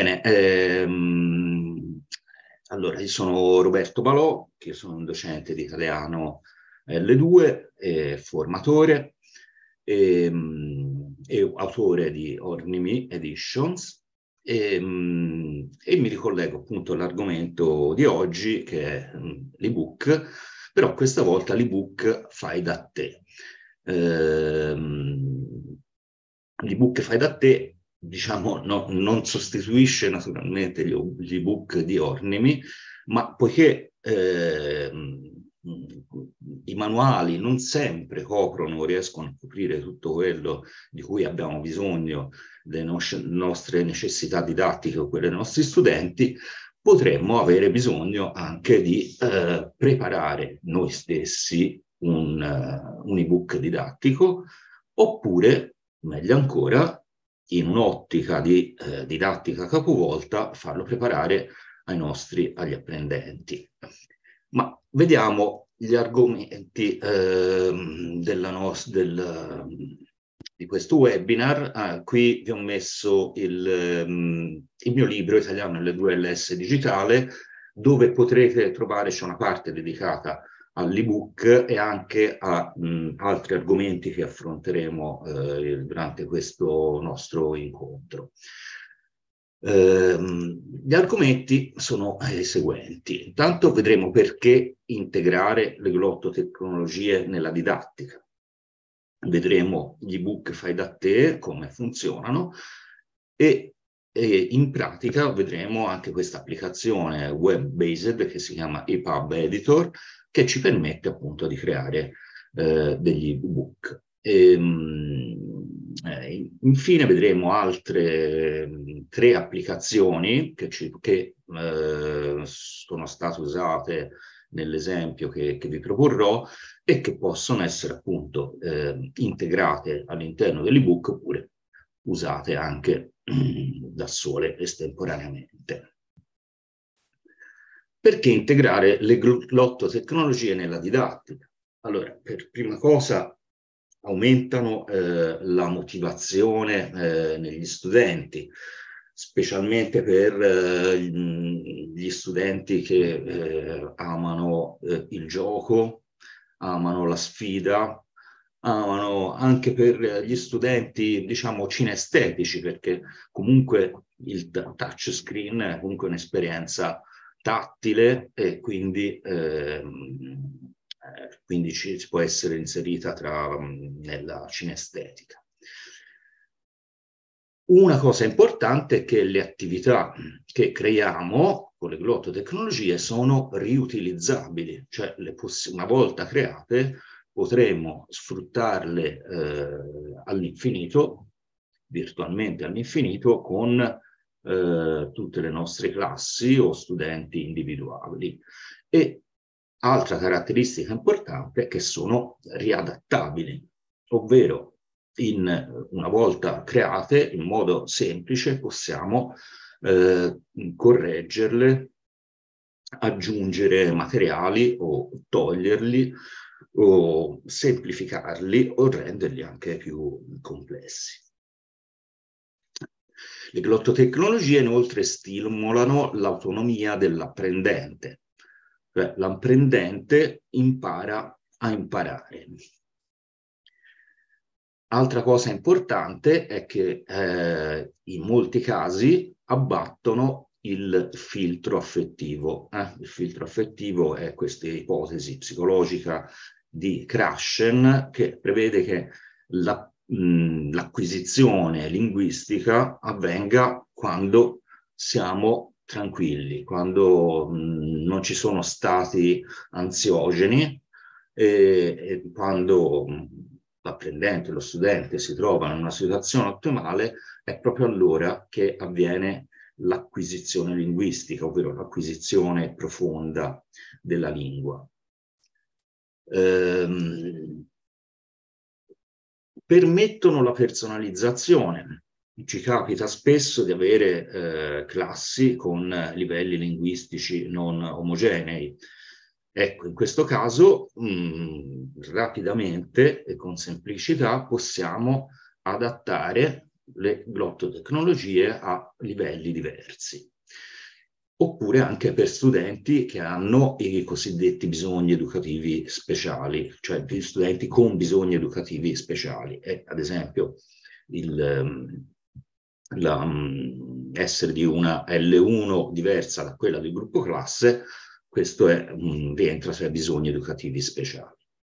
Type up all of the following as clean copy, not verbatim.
Bene, allora io sono Roberto Balò, che sono un docente di italiano L2, formatore e autore di Ornimi Editions e mi ricollego appunto all'argomento di oggi che è l'ebook, però questa volta l'ebook fai da te. L'ebook fai da te, diciamo, non sostituisce naturalmente gli ebook di Ornimi, ma poiché i manuali non sempre coprono o riescono a coprire tutto quello di cui abbiamo bisogno, le nostre necessità didattiche o quelle dei nostri studenti, potremmo avere bisogno anche di preparare noi stessi un ebook didattico, oppure, meglio ancora, in un'ottica di didattica capovolta, farlo preparare agli apprendenti. Ma vediamo gli argomenti di questo webinar. Qui vi ho messo il mio libro Italiano L2LS Digitale, dove potrete trovare, c'è una parte dedicata all'ebook e anche a altri argomenti che affronteremo durante questo nostro incontro. Gli argomenti sono i seguenti. Intanto vedremo perché integrare le glottotecnologie nella didattica. Vedremo gli ebook fai da te, come funzionano, e in pratica vedremo anche questa applicazione web-based che si chiama EPUB Editor, che ci permette appunto di creare degli ebook. Infine vedremo altre 3 applicazioni che sono state usate nell'esempio che vi proporrò e che possono essere appunto integrate all'interno dell'ebook oppure usate anche da sole estemporaneamente. Perché integrare le glottotecnologie nella didattica? Allora, per prima cosa aumentano la motivazione negli studenti, specialmente per gli studenti che amano il gioco, amano la sfida, amano anche per gli studenti, diciamo, cinestetici, perché comunque il touchscreen è comunque un'esperienza tattile e quindi ci può essere inserita nella cinestetica. Una cosa importante è che le attività che creiamo con le glottotecnologie sono riutilizzabili, cioè una volta create potremo sfruttarle all'infinito, virtualmente all'infinito, con tutte le nostre classi o studenti individuali. E altra caratteristica importante è che sono riadattabili, ovvero una volta create in modo semplice possiamo correggerle, aggiungere materiali o toglierli o semplificarli o renderli anche più complessi. Le glottotecnologie inoltre stimolano l'autonomia dell'apprendente, cioè l'apprendente impara a imparare. Altra cosa importante è che in molti casi abbattono il filtro affettivo. Il filtro affettivo è questa ipotesi psicologica di Krashen che prevede che l'acquisizione linguistica avvenga quando siamo tranquilli, quando non ci sono stati ansiogeni e quando l'apprendente, lo studente si trovano in una situazione ottimale, è proprio allora che avviene l'acquisizione linguistica, ovvero l'acquisizione profonda della lingua. Permettono la personalizzazione. Ci capita spesso di avere classi con livelli linguistici non omogenei. Ecco, in questo caso rapidamente e con semplicità possiamo adattare le glottotecnologie a livelli diversi. Oppure anche per studenti che hanno i cosiddetti bisogni educativi speciali, cioè gli studenti con bisogni educativi speciali. E, ad esempio, essere di una L1 diversa da quella del gruppo classe, questo rientra tra i bisogni educativi speciali.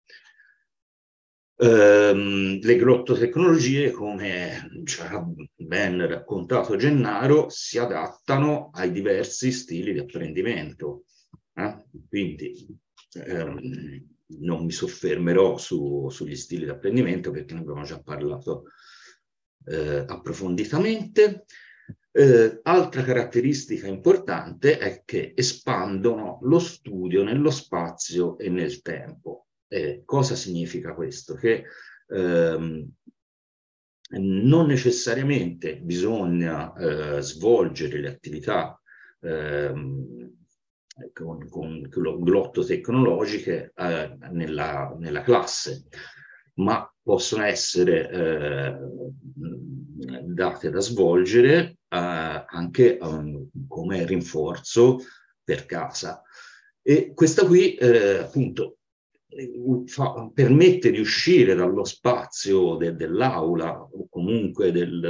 Le glottotecnologie, come ci ha ben raccontato Gennaro, si adattano ai diversi stili di apprendimento. Quindi non mi soffermerò sugli stili di apprendimento perché ne abbiamo già parlato approfonditamente. Altra caratteristica importante è che espandono lo studio nello spazio e nel tempo. Cosa significa questo? Che non necessariamente bisogna svolgere le attività con glottotecnologiche nella classe, ma possono essere date da svolgere anche come rinforzo per casa. E questa qui appunto permette di uscire dallo spazio dell'aula o comunque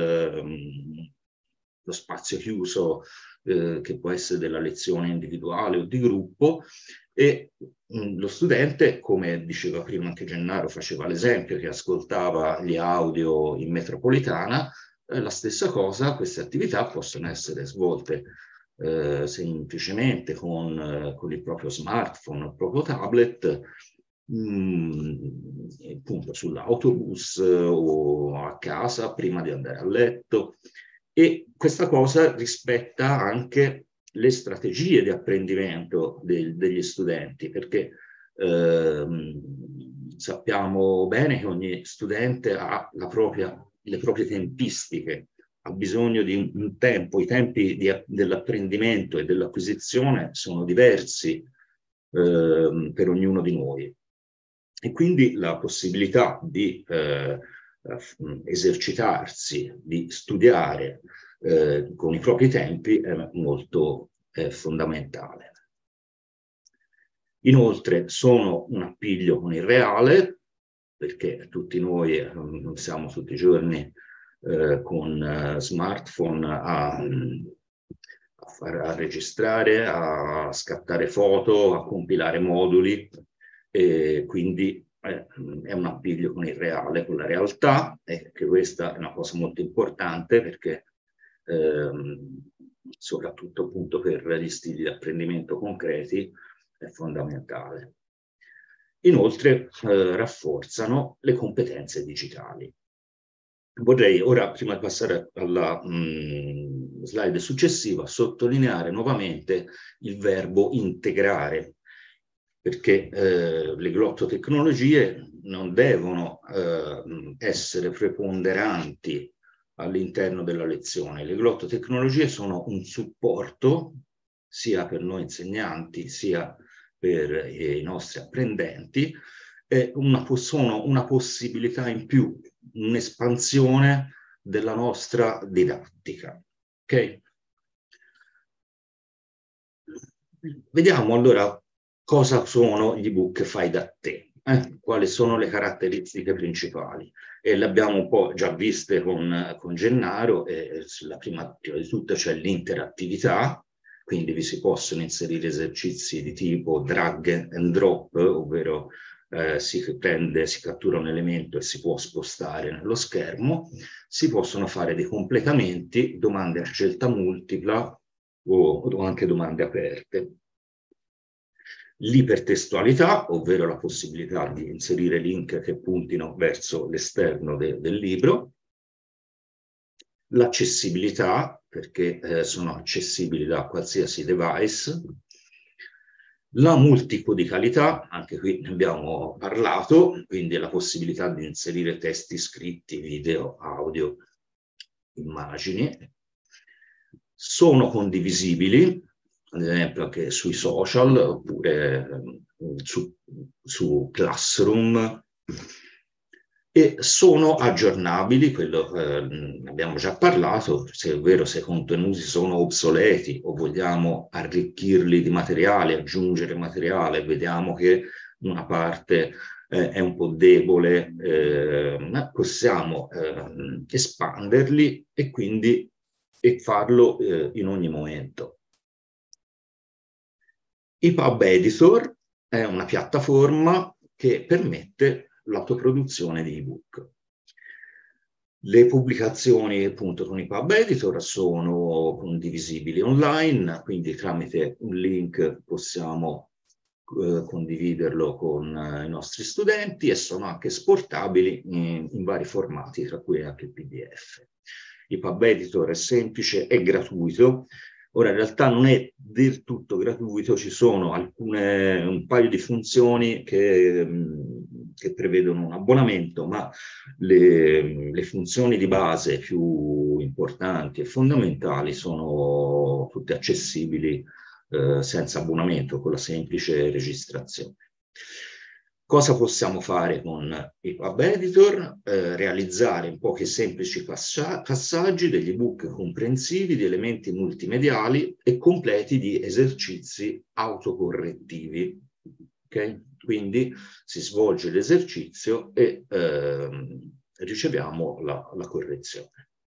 lo spazio chiuso che può essere della lezione individuale o di gruppo, e lo studente, come diceva prima anche Gennaro, faceva l'esempio che ascoltava gli audio in metropolitana, la stessa cosa, queste attività possono essere svolte semplicemente con il proprio smartphone, il proprio tablet, appunto sull'autobus o a casa prima di andare a letto. E questa cosa rispetta anche le strategie di apprendimento degli studenti, perché sappiamo bene che ogni studente ha le proprie tempistiche, ha bisogno di un tempo, i tempi dell'apprendimento e dell'acquisizione sono diversi per ognuno di noi. E quindi la possibilità di esercitarsi, di studiare con i propri tempi è molto fondamentale. Inoltre sono un appiglio con il reale, perché tutti noi non siamo tutti i giorni con smartphone a registrare, a scattare foto, a compilare moduli, e quindi è un appiglio con il reale, con la realtà, e che questa è una cosa molto importante perché soprattutto appunto per gli stili di apprendimento concreti è fondamentale. Inoltre rafforzano le competenze digitali. Vorrei ora, prima di passare alla slide successiva, sottolineare nuovamente il verbo integrare, perché le glottotecnologie non devono essere preponderanti all'interno della lezione. Le glottotecnologie sono un supporto sia per noi insegnanti sia per i nostri apprendenti, sono una possibilità in più, un'espansione della nostra didattica. Ok? Vediamo allora cosa sono gli ebook fai da te, quali sono le caratteristiche principali. E le abbiamo un po' già viste con Gennaro. La prima di tutto c'è l'interattività, quindi vi si possono inserire esercizi di tipo drag and drop, ovvero si cattura un elemento e si può spostare nello schermo, si possono fare dei completamenti, domande a scelta multipla o anche domande aperte. L'ipertestualità, ovvero la possibilità di inserire link che puntino verso l'esterno del libro. L'accessibilità, perché sono accessibili da qualsiasi device. La multicodicalità, anche qui ne abbiamo parlato, quindi la possibilità di inserire testi scritti, video, audio, immagini. Sono condivisibili, ad esempio anche sui social, oppure su Classroom. e sono aggiornabili, quello ne abbiamo già parlato, se è vero, se i contenuti sono obsoleti o vogliamo arricchirli di materiale, aggiungere materiale, vediamo che una parte è un po' debole, possiamo espanderli e quindi farlo in ogni momento. EPUB Editor è una piattaforma che permette l'autoproduzione di ebook. Le pubblicazioni appunto con EPUB Editor sono condivisibili online, quindi tramite un link possiamo condividerlo con i nostri studenti e sono anche esportabili in vari formati, tra cui anche il PDF. EPUB Editor è semplice, è gratuito. Ora in realtà non è del tutto gratuito, ci sono un paio di funzioni che prevedono un abbonamento, ma le funzioni di base più importanti e fondamentali sono tutte accessibili senza abbonamento, con la semplice registrazione. Cosa possiamo fare con EPUB Editor? Realizzare in pochi semplici passaggi degli ebook comprensivi di elementi multimediali e completi di esercizi autocorrettivi. Okay? Quindi si svolge l'esercizio e riceviamo la correzione.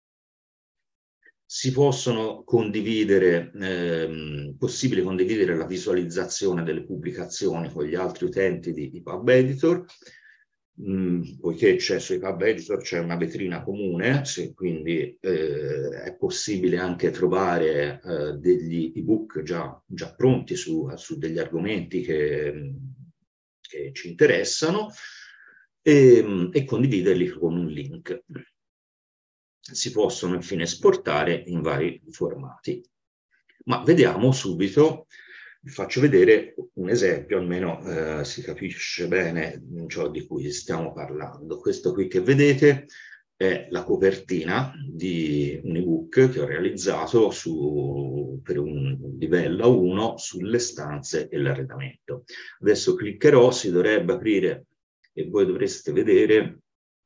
Si possono condividere, possibile condividere la visualizzazione delle pubblicazioni con gli altri utenti di EPUB Editor, poiché c'è su EPUB Editor c'è una vetrina comune, quindi è possibile anche trovare degli ebook già pronti su degli argomenti che ci interessano e condividerli con un link. Si possono infine esportare in vari formati. Ma vediamo subito, vi faccio vedere un esempio, almeno si capisce bene ciò di cui stiamo parlando. Questo qui che vedete è la copertina di un ebook che ho realizzato per un livello 1 sulle stanze e l'arredamento. Adesso cliccherò, si dovrebbe aprire e voi dovreste vedere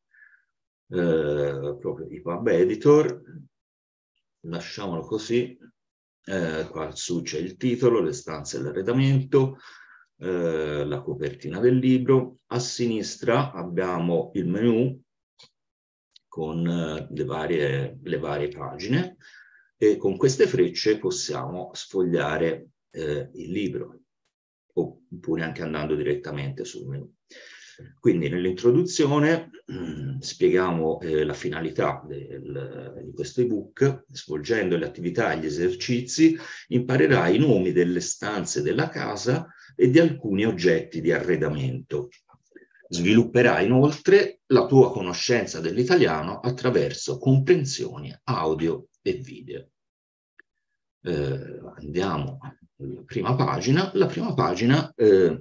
proprio EPUB Editor, lasciamolo così, qua su c'è il titolo, le stanze e l'arredamento, la copertina del libro, a sinistra abbiamo il menu con le varie pagine e con queste frecce possiamo sfogliare il libro oppure anche andando direttamente sul menu. Quindi nell'introduzione spieghiamo la finalità di questo ebook. Svolgendo le attività e gli esercizi imparerai i nomi delle stanze della casa e di alcuni oggetti di arredamento. Svilupperai inoltre la tua conoscenza dell'italiano attraverso comprensioni audio e video. Andiamo alla prima pagina. La prima pagina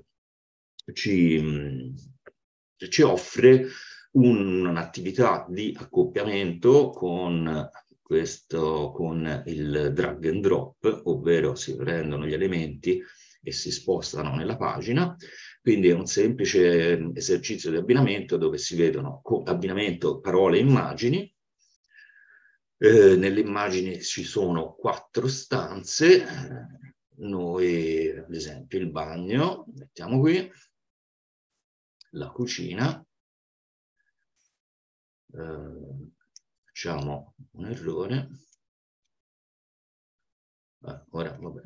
ci offre un'attività di accoppiamento con il drag and drop, ovvero si prendono gli elementi e si spostano nella pagina. Quindi è un semplice esercizio di abbinamento dove si vedono abbinamento parole e immagini. Nelle immagini ci sono 4 stanze. Noi, ad esempio, il bagno, mettiamo qui, la cucina, facciamo un errore, ora vabbè,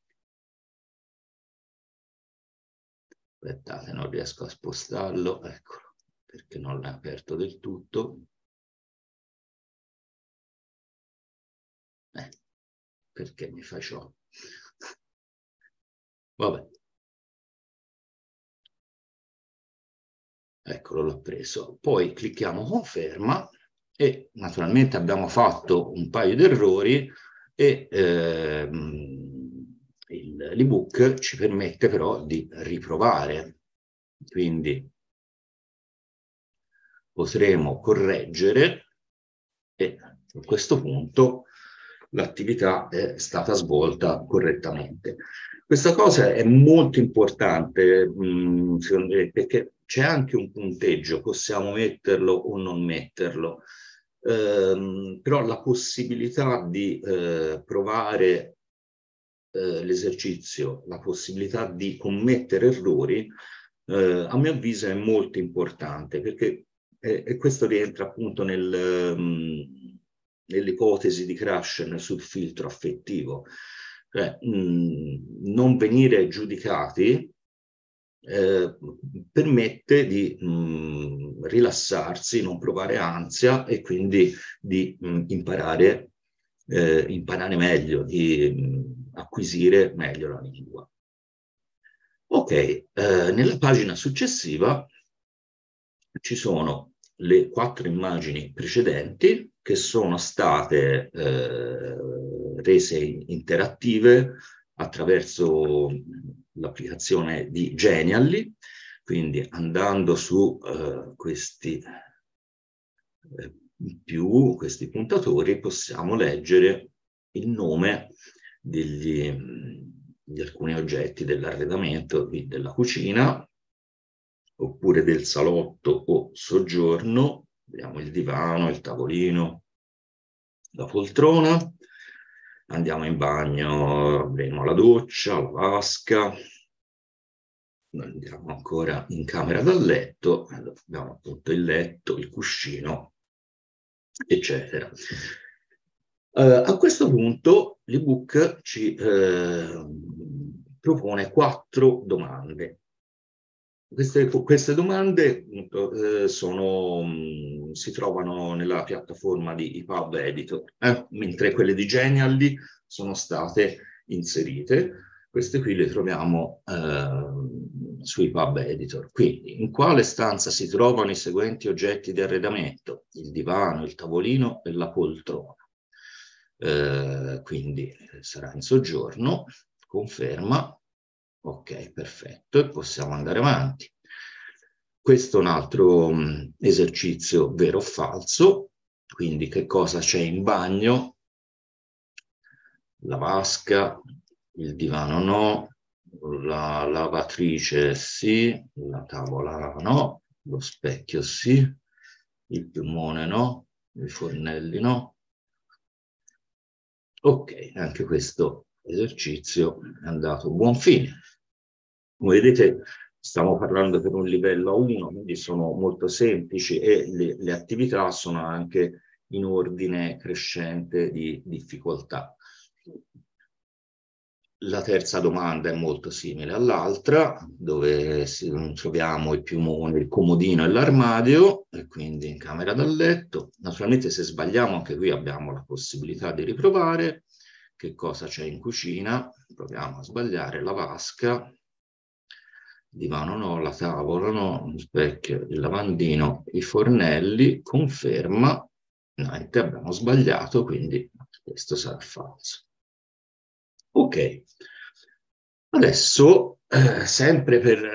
aspettate, non riesco a spostarlo, eccolo, perché non l'ha aperto del tutto, perché mi fa ciò? Vabbè. Eccolo, l'ho preso. Poi clicchiamo conferma e naturalmente abbiamo fatto un paio di errori e l'ebook ci permette però di riprovare. Quindi potremo correggere e a questo punto l'attività è stata svolta correttamente. Questa cosa è molto importante, secondo me, perché c'è anche un punteggio, possiamo metterlo o non metterlo, però la possibilità di provare l'esercizio, la possibilità di commettere errori, a mio avviso è molto importante, perché e questo rientra appunto nell'ipotesi di Krashen sul filtro affettivo. Cioè, non venire giudicati permette di rilassarsi, non provare ansia e quindi di imparare meglio, di acquisire meglio la lingua. Ok, nella pagina successiva ci sono le 4 immagini precedenti che sono state rese interattive attraverso l'applicazione di Genially, quindi andando su questi puntatori possiamo leggere il nome di alcuni oggetti dell'arredamento della cucina, oppure del salotto o soggiorno. Vediamo il divano, il tavolino, la poltrona. Andiamo in bagno, avremo la doccia, la vasca. Andiamo ancora in camera da letto, abbiamo appunto il letto, il cuscino, eccetera. A questo punto l'ebook ci propone 4 domande. Queste domande si trovano nella piattaforma di EPUB Editor, mentre quelle di Genially sono state inserite. Queste qui le troviamo su EPUB Editor. Quindi, in quale stanza si trovano i seguenti oggetti di arredamento? Il divano, il tavolino e la poltrona. Quindi sarà in soggiorno, conferma. Ok, perfetto, e possiamo andare avanti. Questo è un altro esercizio vero o falso, quindi che cosa c'è in bagno? La vasca, il divano no, la lavatrice sì, la tavola no, lo specchio sì, il piumone no, i fornelli no. Ok, anche questo esercizio è andato a buon fine. Come vedete, stiamo parlando per un livello 1, quindi sono molto semplici e le attività sono anche in ordine crescente di difficoltà. La terza domanda è molto simile all'altra, dove troviamo il piumone, il comodino e l'armadio, e quindi in camera da letto. Naturalmente se sbagliamo anche qui abbiamo la possibilità di riprovare. Che cosa c'è in cucina? Proviamo a sbagliare: la vasca, divano no, la tavola no, lo specchio, il lavandino, i fornelli, conferma. Niente, abbiamo sbagliato, quindi questo sarà falso. Ok, adesso sempre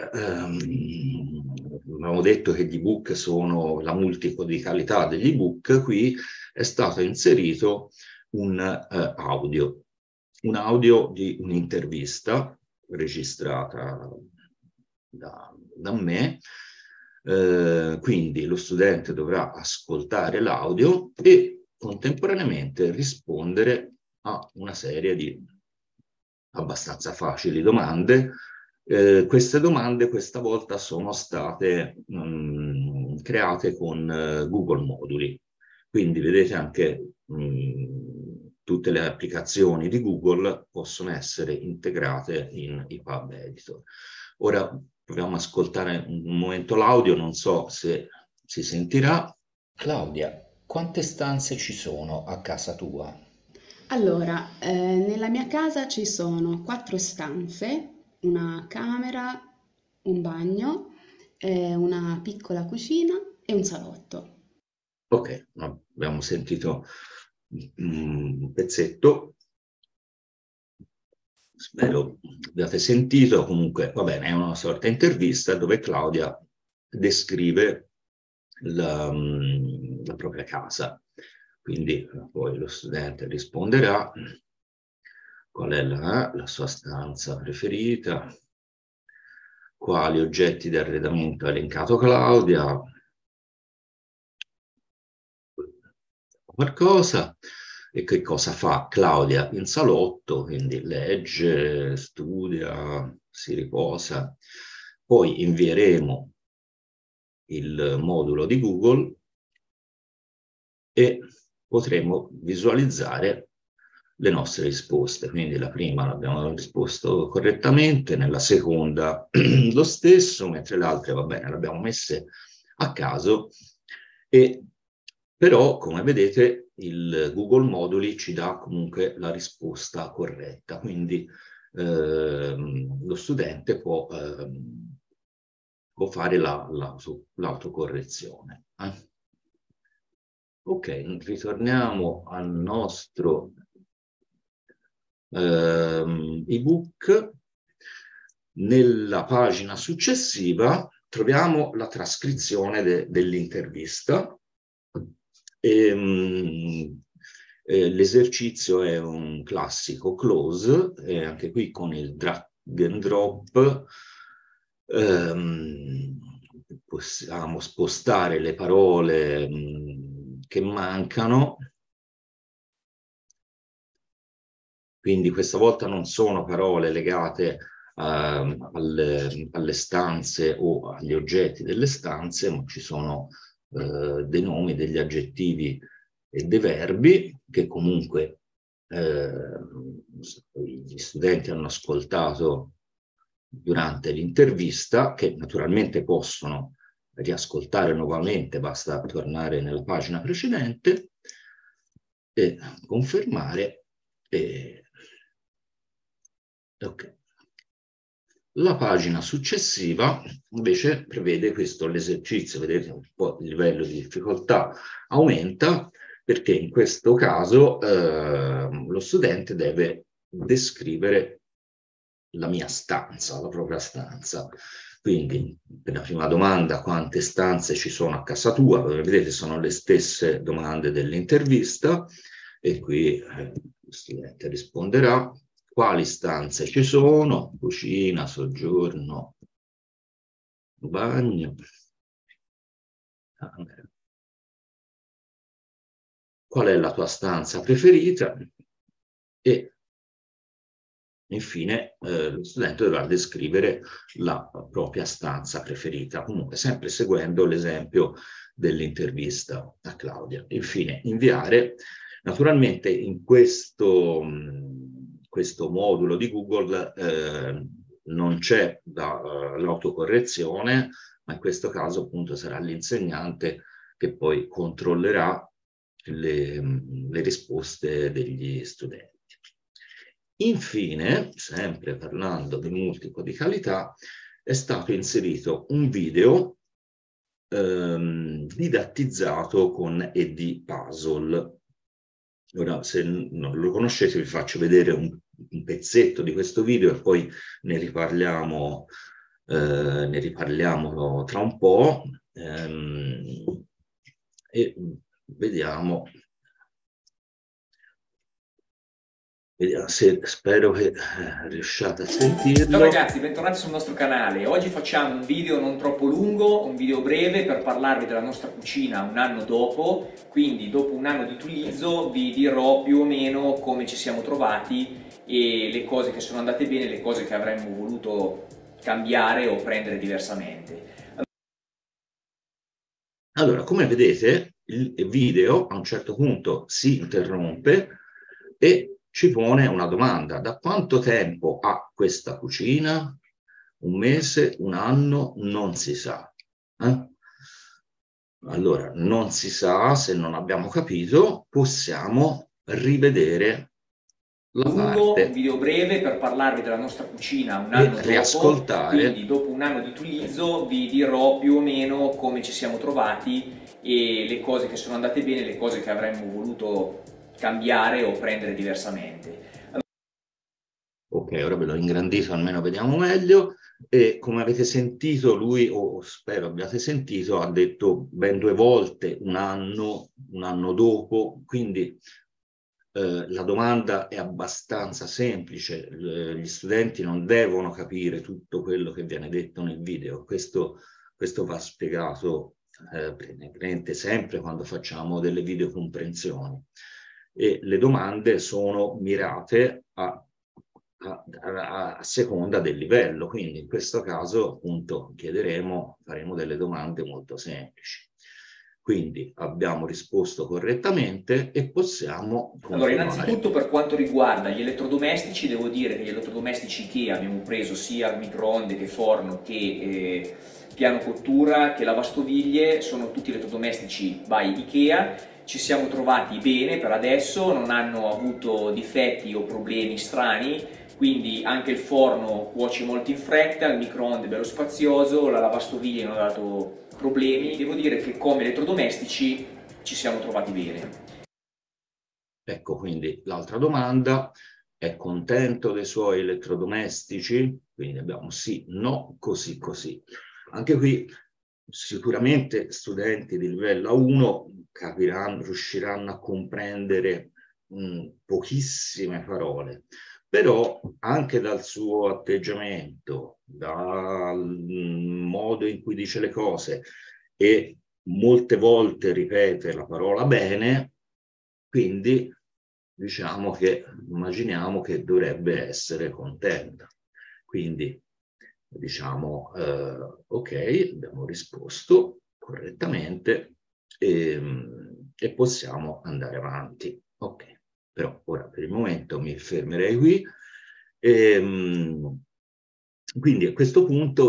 abbiamo detto che gli ebook sono la multiplicabilità degli ebook, qui è stato inserito un audio di un'intervista registrata da me, quindi lo studente dovrà ascoltare l'audio e contemporaneamente rispondere a una serie di abbastanza facili domande. Queste domande questa volta sono state create con Google Moduli, quindi vedete anche tutte le applicazioni di Google possono essere integrate in EPUB Editor. Ora proviamo ad ascoltare un momento l'audio, non so se si sentirà. Claudia, quante stanze ci sono a casa tua? Allora, nella mia casa ci sono 4 stanze, una camera, un bagno, una piccola cucina e un salotto. Ok, abbiamo sentito un pezzetto, spero abbiate sentito. Comunque va bene, è una sorta di intervista dove Claudia descrive la propria casa, quindi poi lo studente risponderà qual è la sua stanza preferita. quali oggetti di arredamento ha elencato Claudia, qualcosa, e che cosa fa Claudia in salotto, quindi legge, studia, si riposa. Poi invieremo il modulo di Google e potremo visualizzare le nostre risposte. Quindi la prima l'abbiamo risposto correttamente, nella seconda lo stesso, mentre le altre, va bene, le abbiamo messe a caso. E però, come vedete, il Google Moduli ci dà comunque la risposta corretta, quindi lo studente può fare l'autocorrezione. Ok, ritorniamo al nostro ebook. Nella pagina successiva troviamo la trascrizione dell'intervista. L'esercizio è un classico close, e anche qui con il drag and drop possiamo spostare le parole che mancano. Quindi questa volta non sono parole legate alle stanze o agli oggetti delle stanze, ma ci sono dei nomi, degli aggettivi e dei verbi che comunque gli studenti hanno ascoltato durante l'intervista, che naturalmente possono riascoltare nuovamente, basta tornare nella pagina precedente e confermare. Ok. La pagina successiva invece prevede questo, l'esercizio, vedete un po' il livello di difficoltà aumenta, perché in questo caso lo studente deve descrivere la mia stanza, la propria stanza. Quindi per la prima domanda, quante stanze ci sono a casa tua? Vedete, sono le stesse domande dell'intervista, e qui lo studente risponderà quali stanze ci sono: cucina, soggiorno, bagno, camera. Qual è la tua stanza preferita? E infine lo studente dovrà descrivere la propria stanza preferita, comunque sempre seguendo l'esempio dell'intervista a Claudia. Infine, inviare. Naturalmente in questo modulo di Google non c'è l'autocorrezione, ma in questo caso appunto sarà l'insegnante che poi controllerà le risposte degli studenti. Infine, sempre parlando di multipodicalità, è stato inserito un video didattizzato con EDpuzzle. Ora, se non lo conoscete, vi faccio vedere un pezzetto di questo video e poi ne riparliamo tra un po', e vediamo. Spero che riusciate a sentirlo. Ciao ragazzi, bentornati sul nostro canale. Oggi facciamo un video non troppo lungo, un video breve per parlarvi della nostra cucina un anno dopo. Quindi dopo un anno di utilizzo vi dirò più o meno come ci siamo trovati e le cose che sono andate bene, le cose che avremmo voluto cambiare o prendere diversamente. Allora, come vedete, il video a un certo punto si interrompe e ci pone una domanda: da quanto tempo ha questa cucina? Un mese, un anno, non si sa. Allora, non si sa, se non abbiamo capito, possiamo rivedere la parte. Un video breve per parlarvi della nostra cucina un anno dopo, quindi dopo un anno di utilizzo vi dirò più o meno come ci siamo trovati e le cose che sono andate bene, le cose che avremmo voluto cambiare o prendere diversamente. Ok, ora ve l'ho ingrandito, almeno vediamo meglio. E come avete sentito, lui, o spero abbiate sentito, ha detto ben 2 volte un anno dopo, quindi la domanda è abbastanza semplice, gli studenti non devono capire tutto quello che viene detto nel video, questo va spiegato praticamente sempre quando facciamo delle videocomprensioni, e le domande sono mirate a seconda del livello, quindi in questo caso appunto faremo delle domande molto semplici. Quindi abbiamo risposto correttamente e possiamo continuare. Allora, innanzitutto per quanto riguarda gli elettrodomestici, devo dire che gli elettrodomestici che abbiamo preso, sia il microonde che forno che piano cottura che lavastoviglie, sono tutti elettrodomestici by Ikea. Ci siamo trovati bene per adesso, non hanno avuto difetti o problemi strani, quindi anche il forno cuoce molto in fretta, il microonde è bello spazioso, la lavastoviglie non ha dato problemi. Devo dire che come elettrodomestici ci siamo trovati bene. Ecco, quindi l'altra domanda: è contento dei suoi elettrodomestici? Quindi abbiamo sì, no, così, così. Anche qui sicuramente studenti di livello A1 riusciranno a comprendere pochissime parole, però anche dal suo atteggiamento, dal modo in cui dice le cose, e molte volte ripete la parola bene, quindi immaginiamo che dovrebbe essere contenta. Quindi diciamo ok, abbiamo risposto correttamente e possiamo andare avanti. Ok, però ora per il momento mi fermerei qui. Quindi a questo punto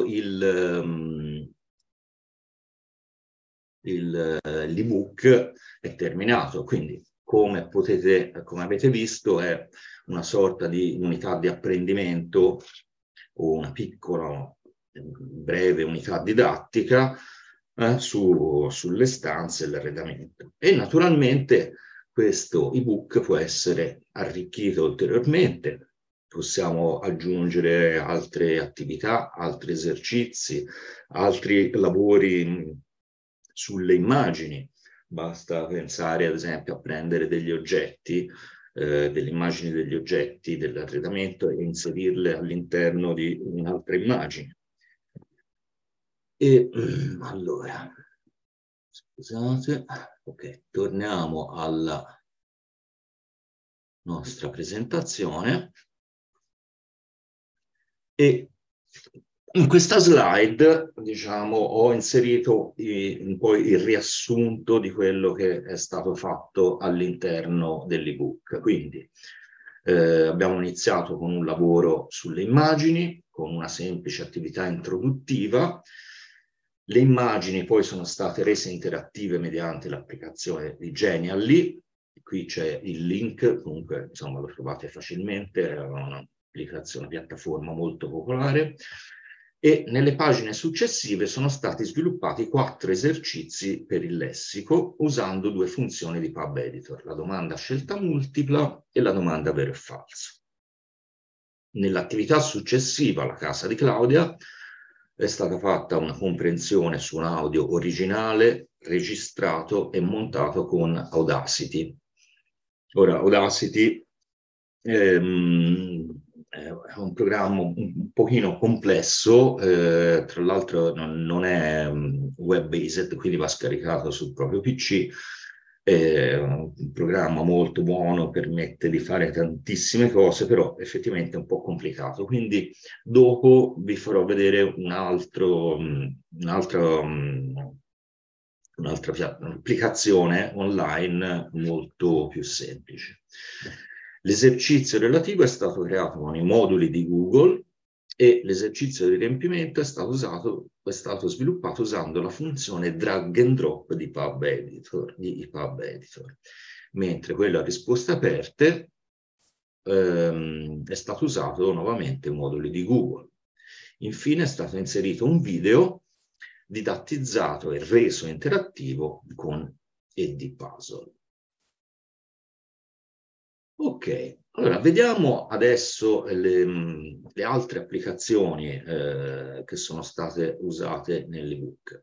l'ebook è terminato, quindi come avete visto è una sorta di unità di apprendimento o una piccola, breve unità didattica sulle stanze e l'arredamento. E naturalmente questo ebook può essere arricchito ulteriormente, possiamo aggiungere altre attività, altri esercizi, altri lavori sulle immagini. Basta pensare ad esempio a prendere degli oggetti, delle immagini degli oggetti dell'arredamento e inserirle all'interno di un'altra immagine. E allora, scusate, ok, torniamo alla nostra presentazione e in questa slide, diciamo, ho inserito un po' il riassunto di quello che è stato fatto all'interno dell'ebook. Quindi abbiamo iniziato con un lavoro sulle immagini, con una semplice attività introduttiva. Le immagini poi sono state rese interattive mediante l'applicazione di Genially. Qui c'è il link, comunque insomma lo trovate facilmente, è un'applicazione, una piattaforma molto popolare. E nelle pagine successive sono stati sviluppati 4 esercizi per il lessico usando 2 funzioni di Pub Editor, la domanda a scelta multipla e la domanda vero e falso. Nell'attività successiva, la casa di Claudia, è stata fatta una comprensione su un audio originale, registrato e montato con Audacity. Ora, Audacity è un programma un pochino complesso, tra l'altro non è web-based, quindi va scaricato sul proprio PC. È un programma molto buono, permette di fare tantissime cose, però effettivamente è un po' complicato. Quindi dopo vi farò vedere un'altra applicazione online molto più semplice. L'esercizio relativo è stato creato con i moduli di Google e l'esercizio di riempimento è stato sviluppato usando la funzione drag and drop di Pub Editor, mentre quello a risposte aperte è stato usato nuovamente i moduli di Google. Infine è stato inserito un video didattizzato e reso interattivo con Edpuzzle. Ok, allora vediamo adesso le altre applicazioni che sono state usate nell'ebook.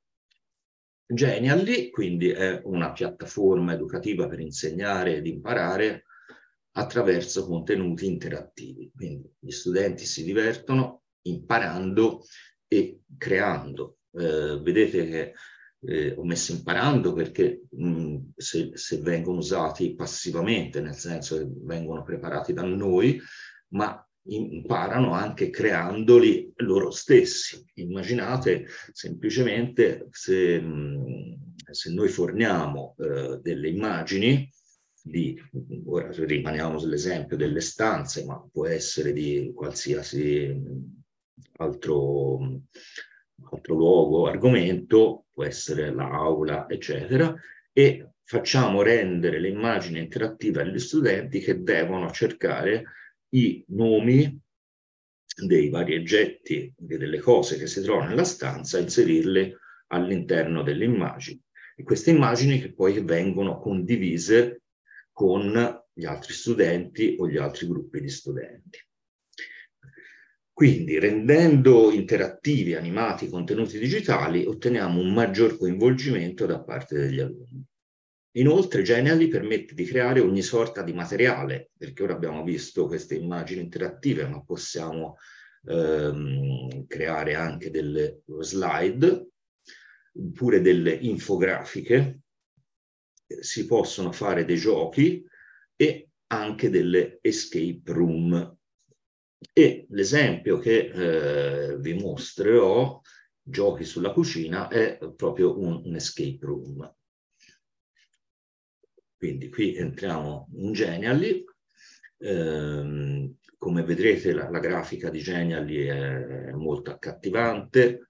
Genially, quindi è una piattaforma educativa per insegnare ed imparare attraverso contenuti interattivi. Quindi gli studenti si divertono imparando e creando. Vedete che ho messo imparando perché se vengono usati passivamente, nel senso che vengono preparati da noi, ma imparano anche creandoli loro stessi. Immaginate semplicemente se noi forniamo delle immagini, ora rimaniamo sull'esempio delle stanze, ma può essere di qualsiasi altro luogo, argomento, può essere l'aula, eccetera, e facciamo rendere le immagini interattive agli studenti che devono cercare i nomi dei vari oggetti, delle cose che si trovano nella stanza, inserirle all'interno delle immagini. E queste immagini che poi vengono condivise con gli altri studenti o gli altri gruppi di studenti. Quindi, rendendo interattivi, animati i contenuti digitali, otteniamo un maggior coinvolgimento da parte degli alunni. Inoltre Genially permette di creare ogni sorta di materiale, perché ora abbiamo visto queste immagini interattive, ma possiamo creare anche delle slide, oppure delle infografiche, si possono fare dei giochi e anche delle escape room. E l'esempio che vi mostrerò, giochi sulla cucina, è proprio un escape room. Quindi qui entriamo in Genially. Come vedrete la grafica di Genially è molto accattivante.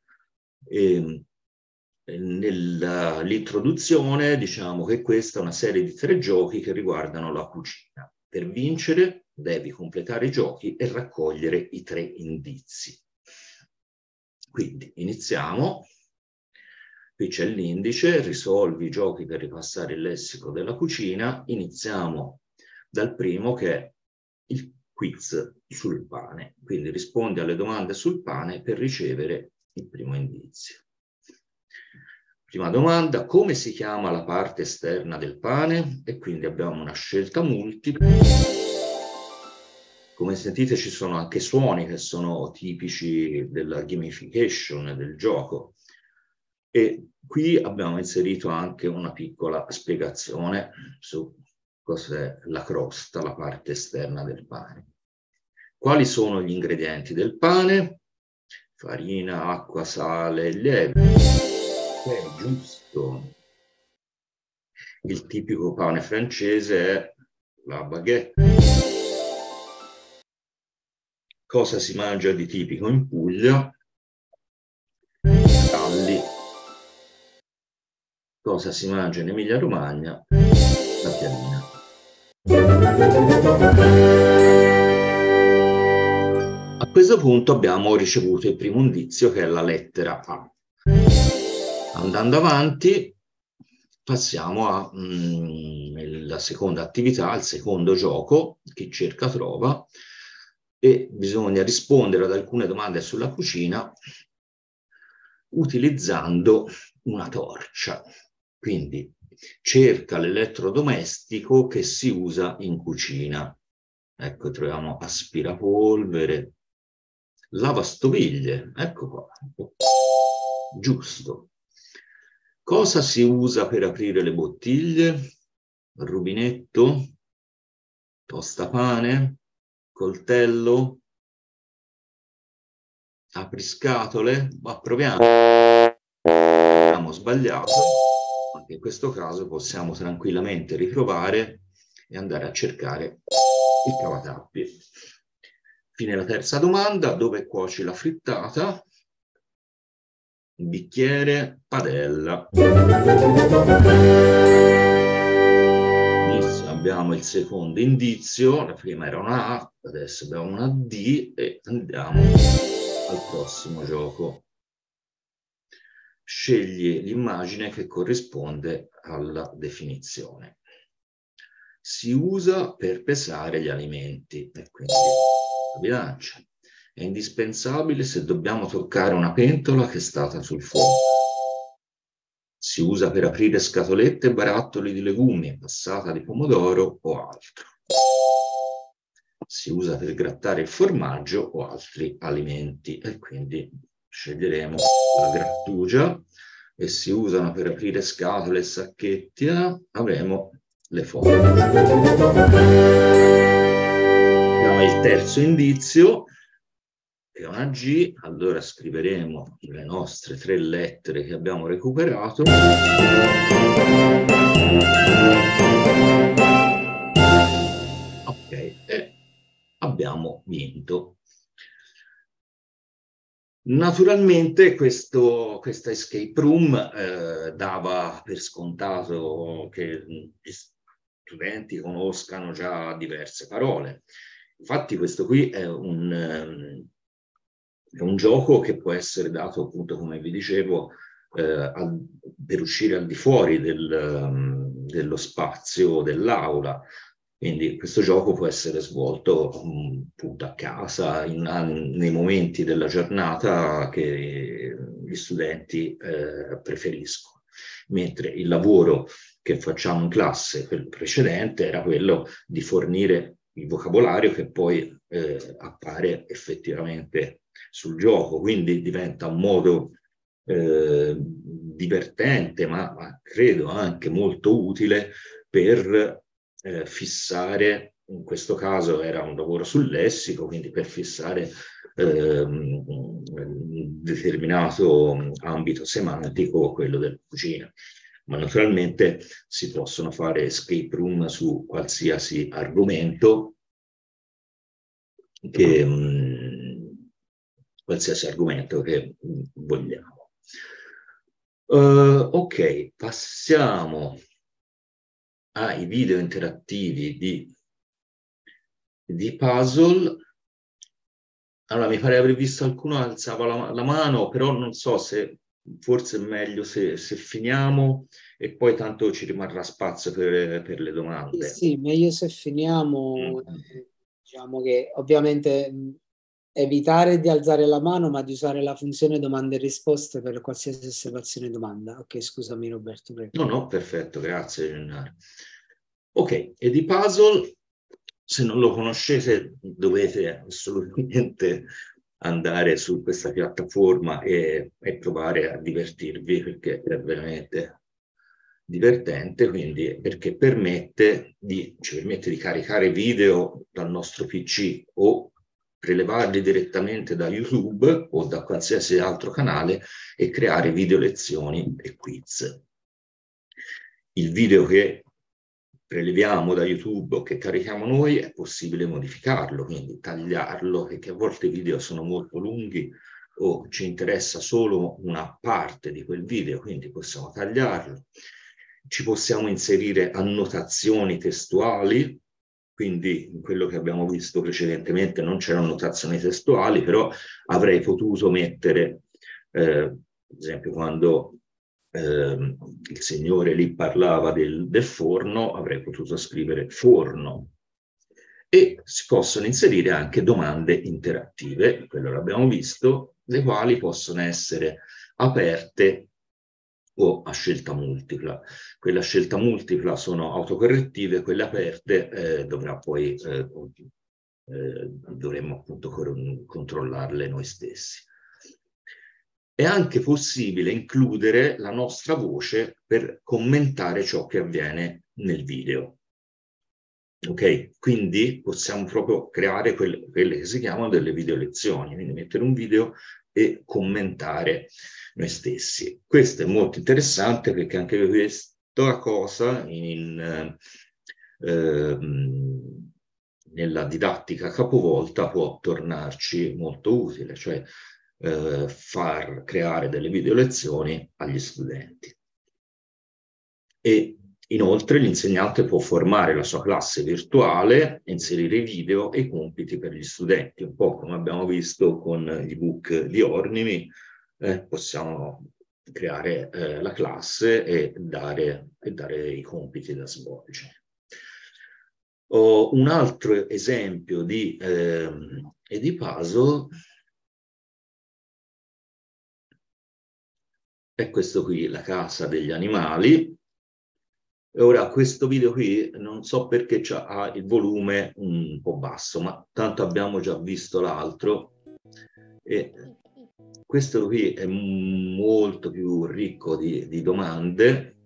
Nell'introduzione diciamo che questa è una serie di 3 giochi che riguardano la cucina. Per vincere devi completare i giochi e raccogliere i 3 indizi. Quindi iniziamo. Qui c'è l'indice, risolvi i giochi per ripassare il lessico della cucina. Iniziamo dal primo, che è il quiz sul pane. Quindi rispondi alle domande sul pane per ricevere il primo indizio. Prima domanda: come si chiama la parte esterna del pane? E quindi abbiamo una scelta multipla. Come sentite ci sono anche suoni che sono tipici della gamification, del gioco. E qui abbiamo inserito anche una piccola spiegazione su cos'è la crosta, la parte esterna del pane. Quali sono gli ingredienti del pane? Farina, acqua, sale, lievito. È giusto. Il tipico pane francese è la baguette. Cosa si mangia di tipico in Puglia? Calli. Cosa si mangia in Emilia-Romagna? La piadina. A questo punto abbiamo ricevuto il primo indizio, che è la lettera A. Andando avanti passiamo alla seconda attività, al secondo gioco, chi cerca trova, e bisogna rispondere ad alcune domande sulla cucina utilizzando una torcia. Quindi cerca l'elettrodomestico che si usa in cucina. Ecco, troviamo aspirapolvere, lavastoviglie, ecco qua. Giusto. Cosa si usa per aprire le bottiglie? Rubinetto, tostapane, coltello, apriscatole. Ma proviamo. Abbiamo sbagliato. Anche in questo caso possiamo tranquillamente riprovare e andare a cercare il cavatappi. Fine la terza domanda: dove cuoci la frittata? Bicchiere, padella. Benissimo, abbiamo il secondo indizio, la prima era una A, adesso abbiamo una D e andiamo al prossimo gioco. Scegli l'immagine che corrisponde alla definizione. Si usa per pesare gli alimenti, e quindi la bilancia. È indispensabile se dobbiamo toccare una pentola che è stata sul fuoco. Si usa per aprire scatolette e barattoli di legumi, passata di pomodoro o altro. si usa per grattare il formaggio o altri alimenti, e quindi sceglieremo la grattugia, e si usano per aprire scatole e sacchetti. Avremo le foglie. Abbiamo il terzo indizio, che è una G. Allora scriveremo le nostre 3 lettere che abbiamo recuperato. Ok, e abbiamo vinto. Naturalmente questa escape room dava per scontato che gli studenti conoscano già diverse parole. Infatti questo qui è un gioco che può essere dato, appunto, come vi dicevo, per uscire al di fuori dello spazio dell'aula. Quindi questo gioco può essere svolto appunto a casa, nei momenti della giornata che gli studenti preferiscono. Mentre il lavoro che facciamo in classe, quello precedente, era quello di fornire il vocabolario che poi appare effettivamente sul gioco. Quindi diventa un modo divertente, ma credo anche molto utile per fissare, in questo caso era un lavoro sul lessico, quindi per fissare un determinato ambito semantico, quello della cucina. Ma naturalmente si possono fare escape room su qualsiasi argomento che vogliamo. Ok, passiamo ai video interattivi di puzzle. Allora, mi pare aver visto qualcuno alzava la mano, però non so se forse è meglio se finiamo e poi tanto ci rimarrà spazio per le domande. Sì, meglio se finiamo. Diciamo che ovviamente evitare di alzare la mano, ma di usare la funzione domande e risposte per qualsiasi osservazione e domanda. Ok, scusami Roberto, prego. No, perfetto, grazie Gennaro. Ok, e di puzzle, se non lo conoscete, dovete assolutamente andare su questa piattaforma e provare a divertirvi, perché è veramente divertente, quindi perché ci permette di caricare video dal nostro PC o prelevarli direttamente da YouTube o da qualsiasi altro canale e creare video lezioni e quiz. Il video che preleviamo da YouTube o che carichiamo noi è possibile modificarlo, quindi tagliarlo, perché a volte i video sono molto lunghi o ci interessa solo una parte di quel video, quindi possiamo tagliarlo. Ci possiamo inserire annotazioni testuali, quindi in quello che abbiamo visto precedentemente non c'erano annotazioni testuali, però avrei potuto mettere, ad esempio quando il signore lì parlava del forno, avrei potuto scrivere forno. E si possono inserire anche domande interattive, quello l'abbiamo visto, le quali possono essere aperte o a scelta multipla. Quelle a scelta multipla sono autocorrettive, quelle aperte dovremmo appunto controllarle noi stessi. È anche possibile includere la nostra voce per commentare ciò che avviene nel video. Ok, quindi possiamo proprio creare quelle che si chiamano delle video lezioni, quindi mettere un video e commentare noi stessi. Questo è molto interessante perché anche questa cosa nella didattica capovolta può tornarci molto utile, cioè far creare delle video lezioni agli studenti. E inoltre l'insegnante può formare la sua classe virtuale, inserire i video e i compiti per gli studenti, un po' come abbiamo visto con gli ebook di Ornimi. Possiamo creare la classe e dare i compiti da svolgere. Un altro esempio di puzzle è questo qui, la casa degli animali. E ora questo video qui non so perché ha il volume un po' basso, ma tanto abbiamo già visto l'altro e questo qui è molto più ricco di domande.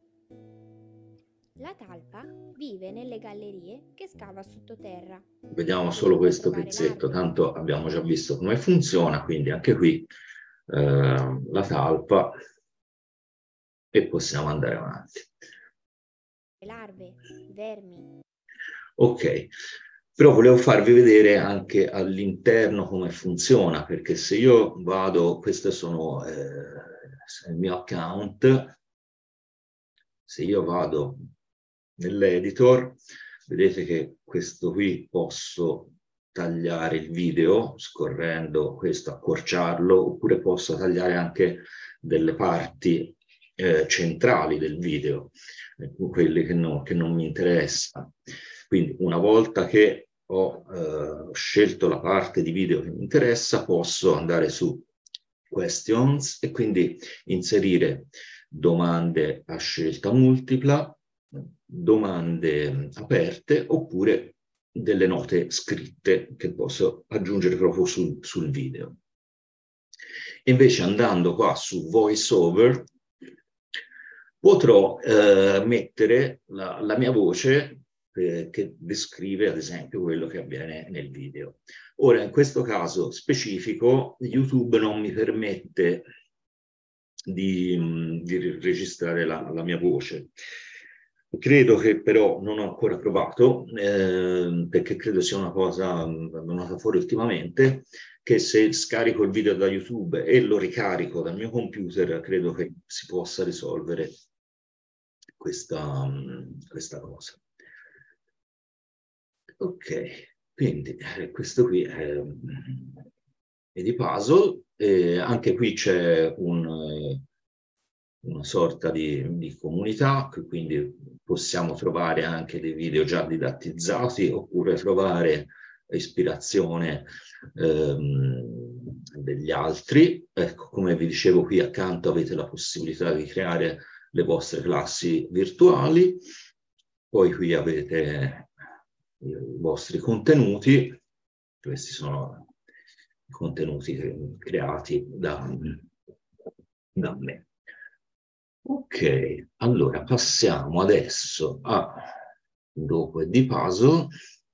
La talpa vive nelle gallerie che scava sottoterra. Vediamo solo questo pezzetto, tanto abbiamo già visto come funziona, quindi anche qui la talpa e possiamo andare avanti. Larve, vermi. Ok, però volevo farvi vedere anche all'interno come funziona, perché se io vado, questo sono il mio account, se io vado nell'editor, vedete che questo qui posso tagliare il video scorrendo questo, accorciarlo, oppure posso tagliare anche delle parti centrali del video, quelli che non mi interessano. Quindi una volta che ho scelto la parte di video che mi interessa, posso andare su questions e quindi inserire domande a scelta multipla, domande aperte oppure delle note scritte che posso aggiungere proprio sul video. Invece andando qua su VoiceOver potrò mettere la mia voce che descrive ad esempio quello che avviene nel video. Ora in questo caso specifico YouTube non mi permette di registrare la mia voce. Credo che però non ho ancora provato, perché credo sia una cosa venuta fuori ultimamente, che se scarico il video da YouTube e lo ricarico dal mio computer, credo che si possa risolvere questa cosa. Ok, quindi questo qui è di puzzle, anche qui c'è una sorta di comunità, quindi possiamo trovare anche dei video già didattizzati oppure trovare ispirazione degli altri. Ecco, come vi dicevo, qui accanto avete la possibilità di creare le vostre classi virtuali, poi qui avete i vostri contenuti, questi sono i contenuti creati da me. Ok, allora passiamo adesso dopo di puzzle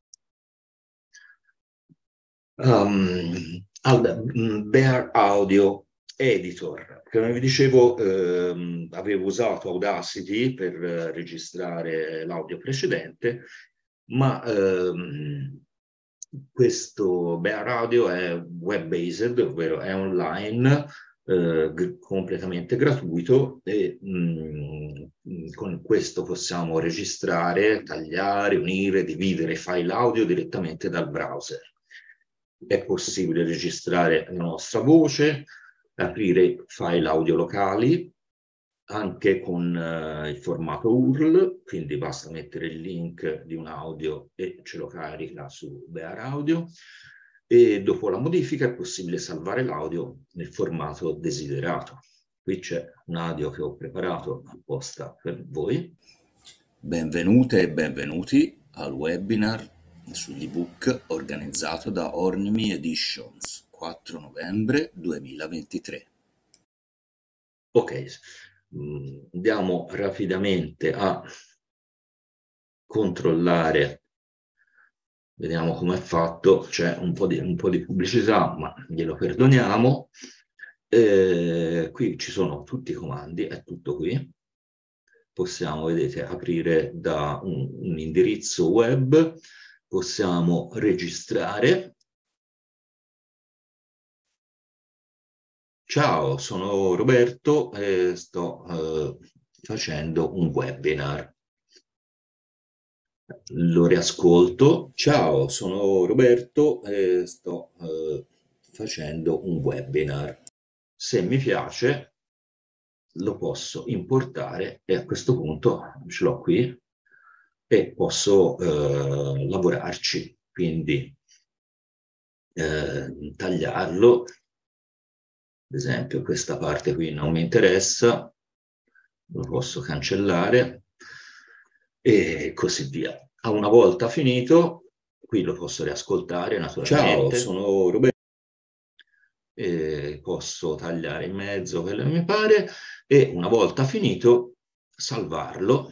al Bear Audio Editor. Come vi dicevo, avevo usato Audacity per registrare l'audio precedente, ma questo Bear Audio è web-based, ovvero è online, completamente gratuito e con questo possiamo registrare, tagliare, unire, dividere file audio direttamente dal browser. È possibile registrare la nostra voce, aprire file audio locali anche con il formato URL, quindi basta mettere il link di un audio e ce lo carica su Bear Audio, e dopo la modifica è possibile salvare l'audio nel formato desiderato. Qui c'è un audio che ho preparato apposta per voi. Benvenute e benvenuti al webinar sugli ebook organizzato da Ornimi Editions, 4 novembre 2023. Ok, andiamo rapidamente a controllare, vediamo come è fatto. C'è un po' di pubblicità, ma glielo perdoniamo. Qui ci sono tutti i comandi, è tutto qui. Possiamo, vedete, aprire da un indirizzo web, possiamo registrare. Ciao, sono Roberto e sto facendo un webinar. Lo riascolto. Ciao, sono Roberto e sto facendo un webinar. Se mi piace lo posso importare e a questo punto ce l'ho qui e posso lavorarci, quindi tagliarlo. Ad esempio questa parte qui non mi interessa, lo posso cancellare. e così via. A una volta finito, qui lo posso riascoltare naturalmente. Ciao, sono Roberto. Posso tagliare in mezzo quello che mi pare e una volta finito salvarlo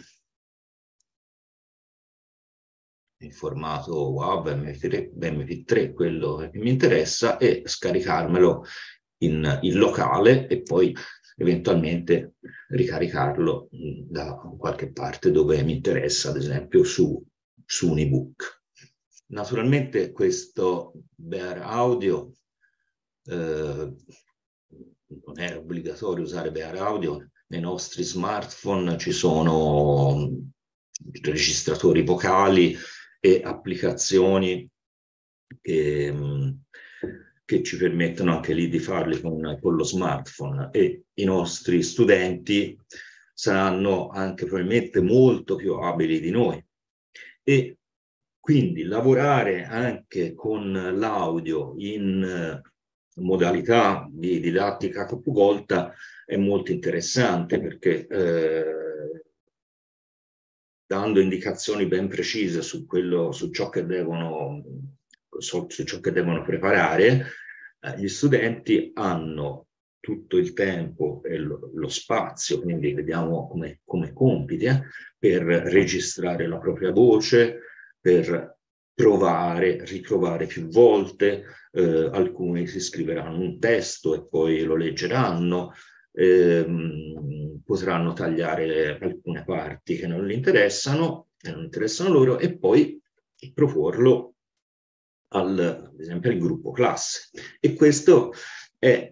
in formato WAV, MP3, quello che mi interessa, e scaricarmelo in locale e poi eventualmente ricaricarlo da qualche parte dove mi interessa, ad esempio su un ebook. Naturalmente questo Bear Audio non è obbligatorio usare Bear Audio. Nei nostri smartphone ci sono registratori vocali e applicazioni che ci permettono anche lì di farli con lo smartphone, e i nostri studenti saranno anche probabilmente molto più abili di noi, e quindi lavorare anche con l'audio in modalità di didattica capovolta è molto interessante, perché dando indicazioni ben precise su ciò che devono preparare, gli studenti hanno tutto il tempo e lo spazio, quindi vediamo come compiti, per registrare la propria voce, per riprovare più volte. Alcuni si scriveranno un testo e poi lo leggeranno. Potranno tagliare alcune parti che non interessano loro, e poi proporlo ad esempio al gruppo classe. E questo è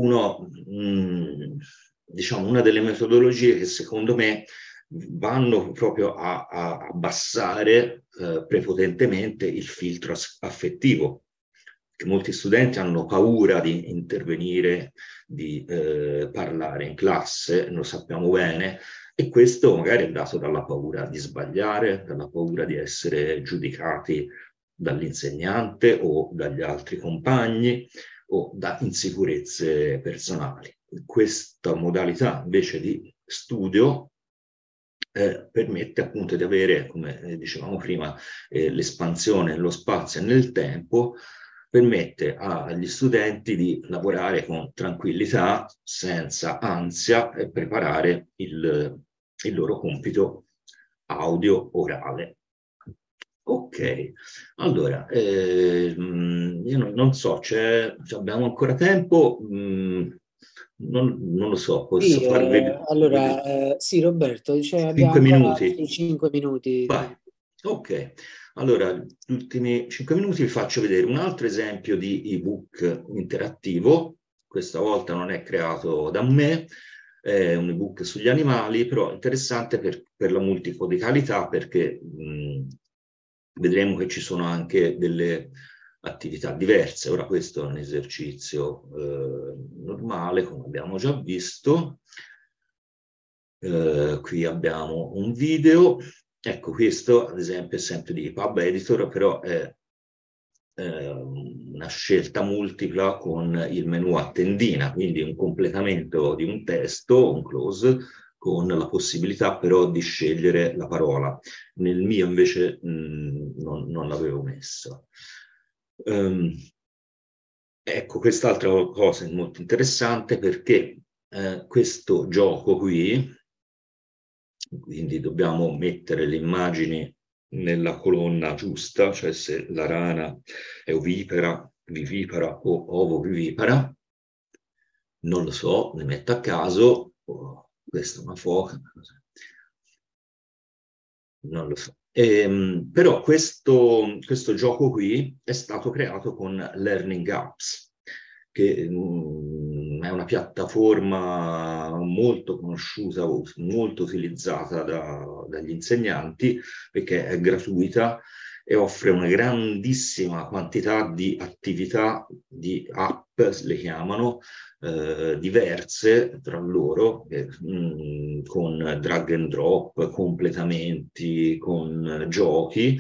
diciamo, una delle metodologie che secondo me vanno proprio a abbassare prepotentemente il filtro affettivo. Molti studenti hanno paura di intervenire, di parlare in classe, lo sappiamo bene, e questo magari è dato dalla paura di sbagliare, dalla paura di essere giudicati dall'insegnante o dagli altri compagni, o da insicurezze personali. Questa modalità invece di studio permette appunto di avere, come dicevamo prima, l'espansione nello spazio e nel tempo, permette agli studenti di lavorare con tranquillità, senza ansia, e preparare il loro compito audio orale. Ok, allora, io non so, abbiamo ancora tempo? Non lo so, posso farvi... Allora, sì, Roberto, abbiamo 5 ancora minuti. 5 minuti. Vai. Ok, allora, gli ultimi 5 minuti vi faccio vedere un altro esempio di ebook interattivo. Questa volta non è creato da me, è un ebook sugli animali, però interessante per la multicodicalità, perché vedremo che ci sono anche delle attività diverse. Ora questo è un esercizio normale, come abbiamo già visto. Qui abbiamo un video. Ecco, questo ad esempio è sempre di Pub Editor, però è una scelta multipla con il menu a tendina, quindi un completamento di un testo, un close, con la possibilità però di scegliere la parola. Nel mio invece non l'avevo messa. Ecco, quest'altra cosa è molto interessante, perché questo gioco qui, quindi dobbiamo mettere le immagini nella colonna giusta, cioè se la rana è ovipara, vivipara o ovovivipara, non lo so, ne metto a caso. Questa è una foca, non lo so. Però questo gioco qui è stato creato con Learning Apps, che è una piattaforma molto conosciuta, molto utilizzata dagli insegnanti, perché è gratuita e offre una grandissima quantità di attività, di app, le chiamano, diverse tra loro, con drag and drop, completamenti, con giochi,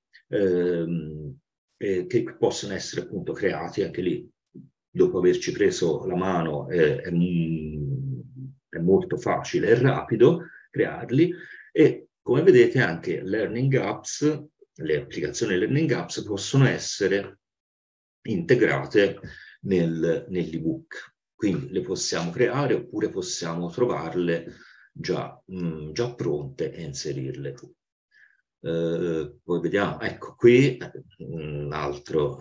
che possono essere appunto creati anche lì. Dopo averci preso la mano è molto facile e rapido crearli, e come vedete anche Learning Apps, le applicazioni Learning Apps possono essere integrate nell'ebook. Quindi le possiamo creare oppure possiamo trovarle già pronte e inserirle. Poi vediamo, ecco qui un altro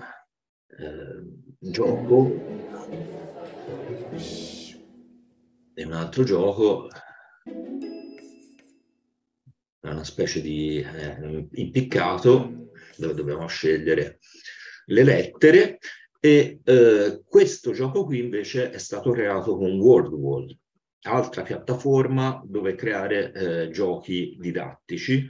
gioco. È un altro gioco, è una specie di impiccato dove dobbiamo scegliere le lettere. E questo gioco qui invece è stato creato con WordWall, altra piattaforma dove creare giochi didattici.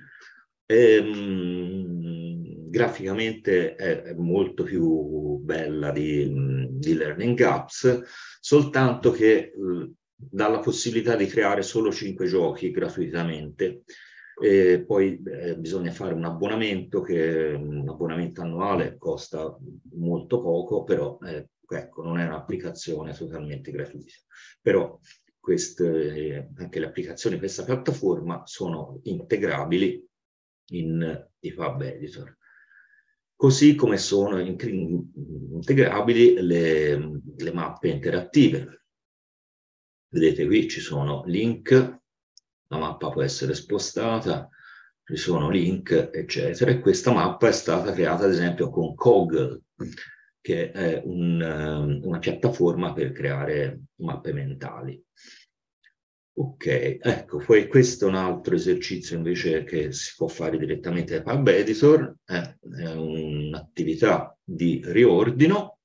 Graficamente è molto più bella di Learning Apps, soltanto che dà la possibilità di creare solo 5 giochi gratuitamente. E poi bisogna fare un abbonamento annuale, costa molto poco, però ecco, non è un'applicazione totalmente gratuita. Però anche le applicazioni di questa piattaforma sono integrabili in EPUB Editor. Così come sono integrabili le mappe interattive. Vedete qui ci sono link, la mappa può essere spostata, ci sono link, eccetera. E questa mappa è stata creata ad esempio con Coggle, che è una piattaforma per creare mappe mentali. Ok, ecco, poi questo è un altro esercizio invece che si può fare direttamente da EPUB Editor, è un'attività di riordino.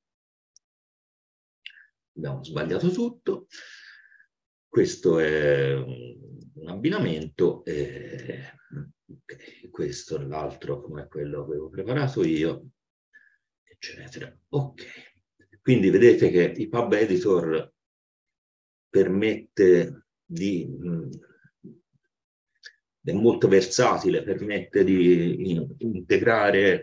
Abbiamo sbagliato tutto. Questo è un abbinamento, questo è l'altro come quello che avevo preparato io, eccetera. Ok, quindi vedete che EPUB Editor permette è molto versatile, permette di integrare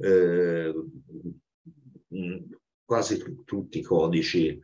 quasi tutti i codici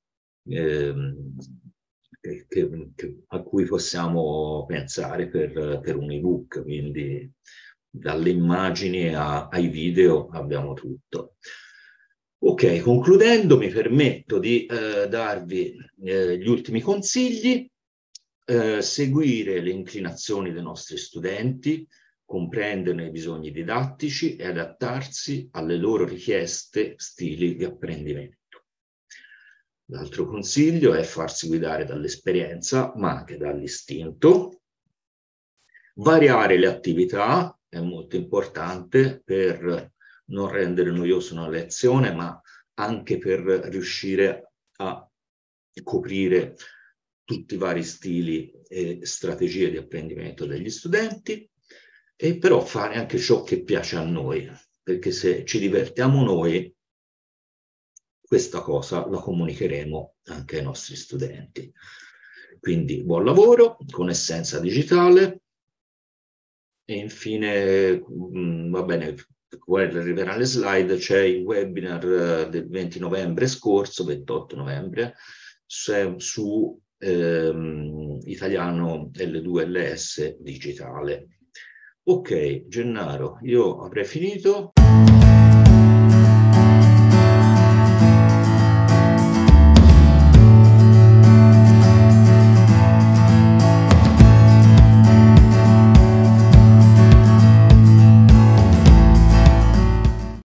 a cui possiamo pensare per un ebook, quindi dalle immagini ai video abbiamo tutto. Ok, concludendo mi permetto di darvi gli ultimi consigli. Seguire le inclinazioni dei nostri studenti, comprenderne i bisogni didattici e adattarsi alle loro richieste, stili di apprendimento. L'altro consiglio è farsi guidare dall'esperienza, ma anche dall'istinto. Variare le attività è molto importante per non rendere noiosa una lezione, ma anche per riuscire a coprire tutti i vari stili e strategie di apprendimento degli studenti, e però fare anche ciò che piace a noi, perché se ci divertiamo noi, questa cosa la comunicheremo anche ai nostri studenti. Quindi buon lavoro con Essenza Digitale. E infine, va bene, poi arriverà alle slide, c'è il webinar del 20 novembre scorso, 28 novembre, su italiano L2 LS digitale. Ok, Gennaro, io avrei finito.